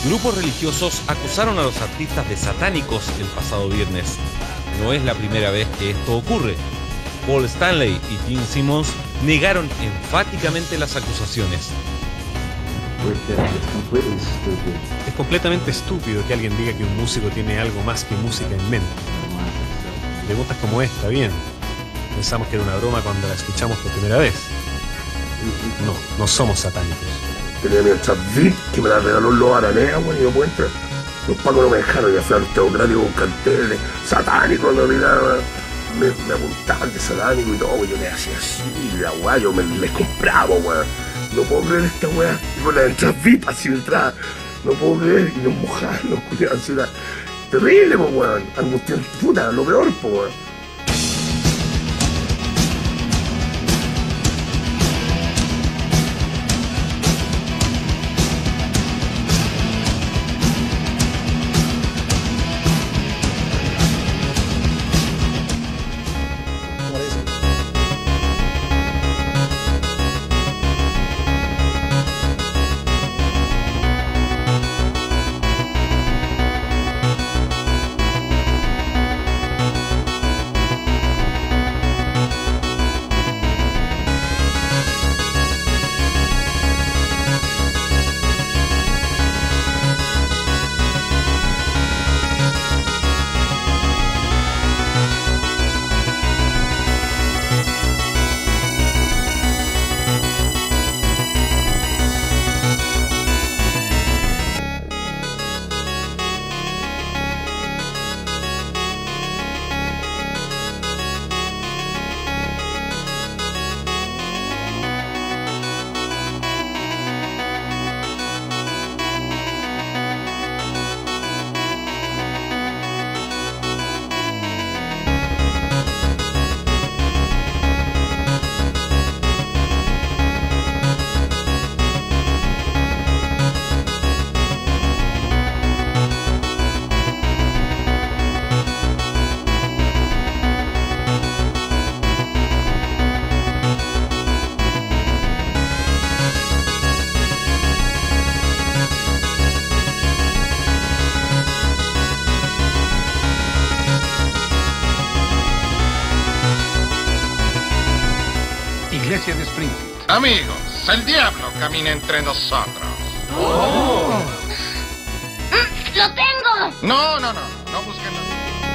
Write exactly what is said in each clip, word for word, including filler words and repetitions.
Grupos religiosos acusaron a los artistas de satánicos el pasado viernes. No es la primera vez que esto ocurre. Paul Stanley y Gene Simmons negaron enfáticamente las acusaciones. Es completamente estúpido que alguien diga que un músico tiene algo más que música en mente. Preguntas como esta, bien. Pensamos que era una broma cuando la escuchamos por primera vez. No, no somos satánicos. Tenía mi entrada V I P que me la regaló los Aranea, güey, y no puedo entrar. Los pacos no me dejaron, ya fui al teocrático con carteles satánicos, no miraba. Me, me apuntaban de satánico y todo, güey, yo le hacía así, la guay, yo me les compraba, güey. No puedo creer esta weá. Y con la entrada V I P así entrada. No puedo creer. Y nos mojaban, nos cuidaban. Así era terrible, po, weón. Angustiante, puta, lo peor, po, weón. Iglesia de Springfield. Amigos, el diablo camina entre nosotros. ¡Oh! ¡Mm, ¡Lo tengo! No, no, no, no busquen la...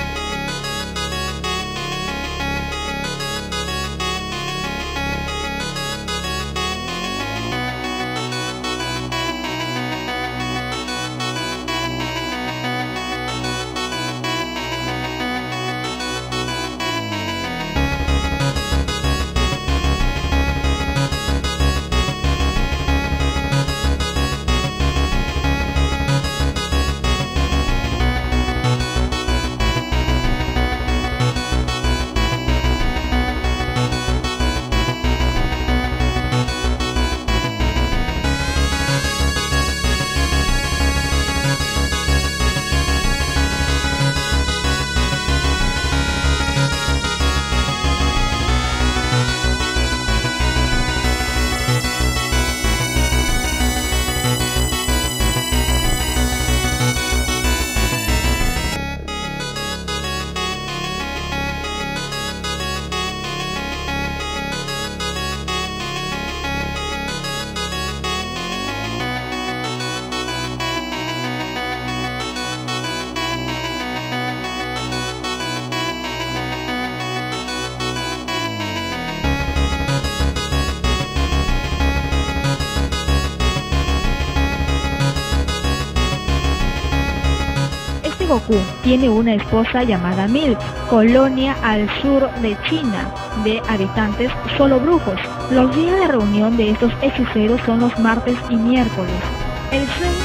Goku tiene una esposa llamada Milk, colonia al sur de China, de habitantes solo brujos. Los días de reunión de estos hechiceros son los martes y miércoles. El sueño...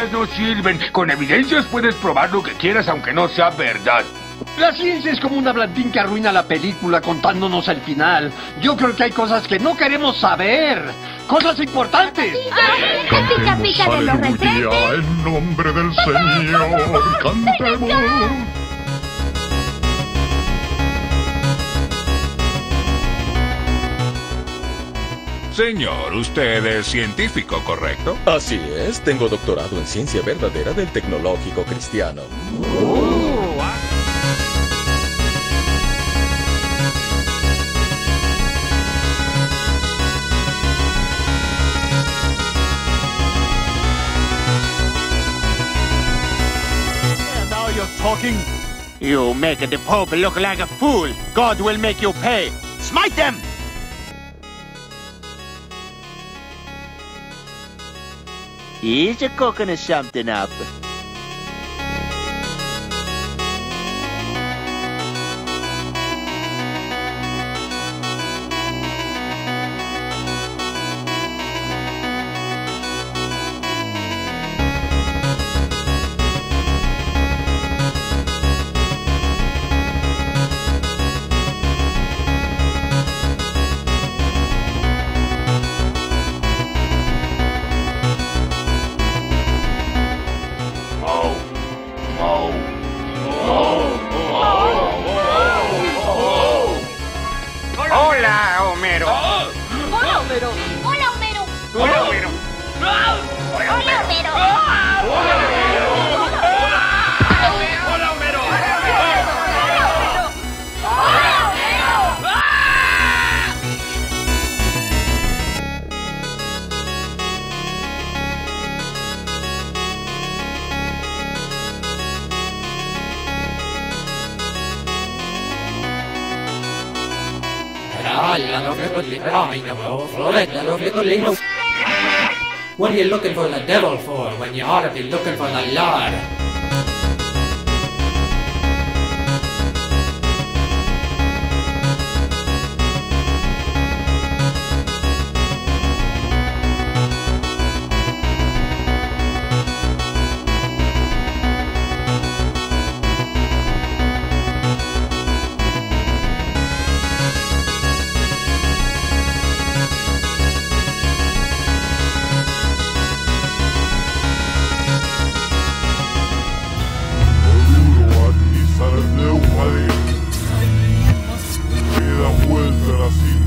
evidencias no sirven. Con evidencias puedes probar lo que quieras aunque no sea verdad. La ciencia es como un hablantín que arruina la película contándonos el final. Yo creo que hay cosas que no queremos saber. ¡Cosas importantes! ¡Ah! ¡Pica, pica de los refrescos! En nombre del Señor, cantemos. Señor, usted es científico, ¿correcto? Así es, tengo doctorado en ciencia verdadera del Tecnológico Cristiano. Uh, ah. Now you're talking. You make the Pope look like a fool. God will make you pay. Smite them! He's cooking something up. Hola, Homero. ¡Hola, Homero! ¡Hola, Homero! Hola, Homero. ¡Hola, Homero! Hola, Homero. Hola, Homero. What are you looking for the devil for when you ought to be looking for the Lord? Vuelta a la cima.